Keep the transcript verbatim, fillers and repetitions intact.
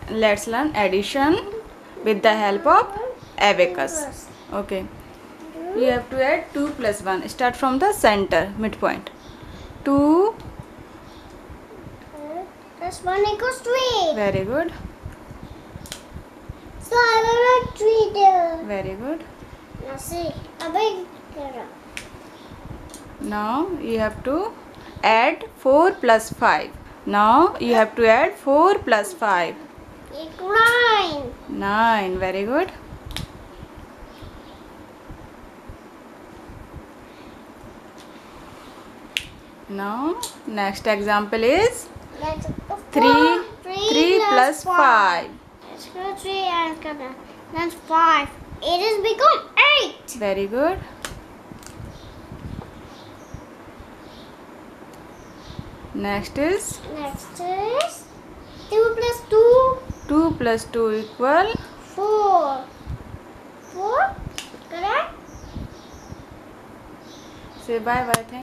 let's learn addition with the help of abacus. Okay, you have to add two plus one. Start from the center midpoint. two plus one equals three. Very good. So I will write three there. Very good. Now see, a big girl. Now you have to add four plus five. Now you have to add four plus five. Equal nine. nine. Very good. Now next example is Let's go three. three, three plus five. Let's go three and come down. That's five. It has become eight. Very good. Next is Next is two plus two. two plus two equal Four. Four. Correct? say bye bye. Thank